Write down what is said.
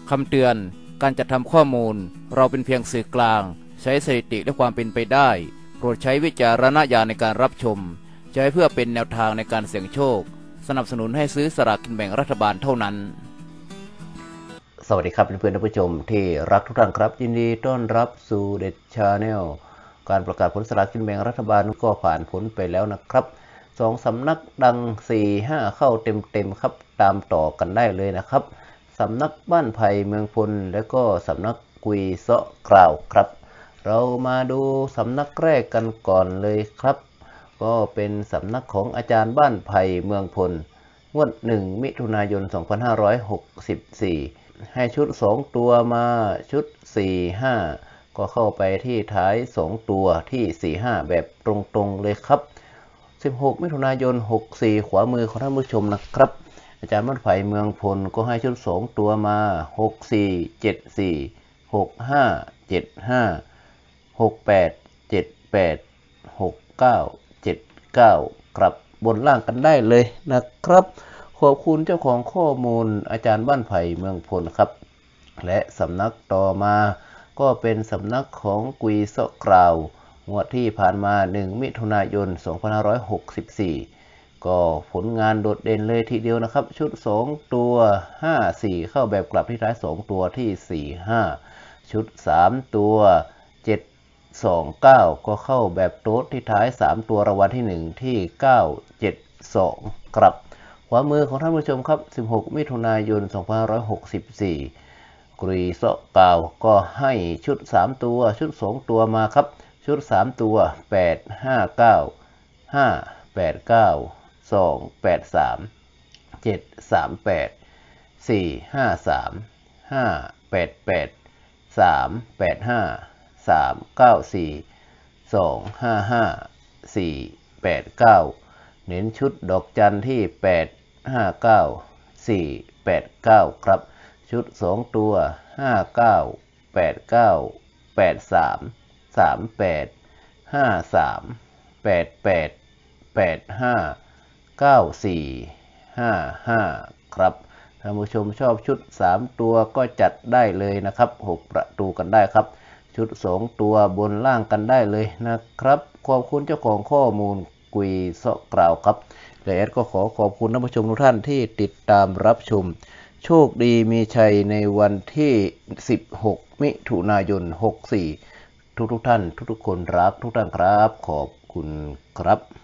คำเตือนการจัดทำข้อมูลเราเป็นเพียงสื่อกลางใช้สถิติและความเป็นไปได้โปรดใช้วิจารณญาณในการรับชมใช้เพื่อเป็นแนวทางในการเสี่ยงโชคสนับสนุนให้ซื้อสลากกินแบ่งรัฐบาลเท่านั้นสวัสดีครับเพื่อนๆท่านผู้ชมที่รักทุกท่านครับยินดีต้อนรับสู่เด็ดชาแนลการประกาศผลสลากกินแบ่งรัฐบาลก็ผ่านผลไปแล้วนะครับ2 สำนักดัง 4-5 เข้าเต็มๆครับตามต่อกันได้เลยนะครับสำนักบ้านไผ่เมืองพลและก็สำนักกุยเซาะกล่าวครับเรามาดูสำนักแรกกันก่อนเลยครับก็เป็นสำนักของอาจารย์บ้านไผ่เมืองพลงวด1 มิถุนายน 2564ให้ชุด2 ตัวมาชุด 4-5 ก็เข้าไปที่ท้าย2 ตัวที่ 4-5 แบบตรงๆเลยครับ16 มิถุนายน 64ขวามือของท่านผู้ชมนะครับอาจารย์บ้านไผ่เมืองพลก็ให้ชุด2 ตัวมา64 74 65 75 68 78 69 79ครับบนล่างกันได้เลยนะครับขอบคุณเจ้าของข้อมูลอาจารย์บ้านไผ่เมืองพลครับและสำนักต่อมาก็เป็นสำนักของกุยเซาะกล่าวงวดที่ผ่านมา1 มิถุนายน 2564ก็ผลงานโดดเด่นเลยทีเดียวนะครับชุด2 ตัว5-4เข้าแบบกลับที่ท้าย2 ตัวที่ 4-5 ชุด3 ตัว729ก็เข้าแบบโต๊ดที่ท้าย3 ตัวรางวัลที่1ที่972ครับขวามือของท่านผู้ชมครับ16 มิถุนายน 2564กุยเซาะกล่าวก็ให้ชุด3 ตัวชุด2 ตัวมาครับชุด3 ตัว859 589 283 738 453 588 385 394 255 489เน้นชุดดอกจันที่859 489ครับชุด2 ตัว59 89 83 38 53 88 85 94 55ครับท่านผู้ชมชอบชุด3 ตัวก็จัดได้เลยนะครับ6 ประตูกันได้ครับชุด2 ตัวบนล่างกันได้เลยนะครับขอบคุณเจ้าของข้อมูลกุยเซาะกล่าวครับและแอดก็ขอขอบคุณท่านผู้ชมทุกท่านที่ติดตามรับชมโชคดีมีชัยในวันที่16 มิถุนายน 64ทุกท่านทุกคนรักทุกท่านครับขอบคุณครับ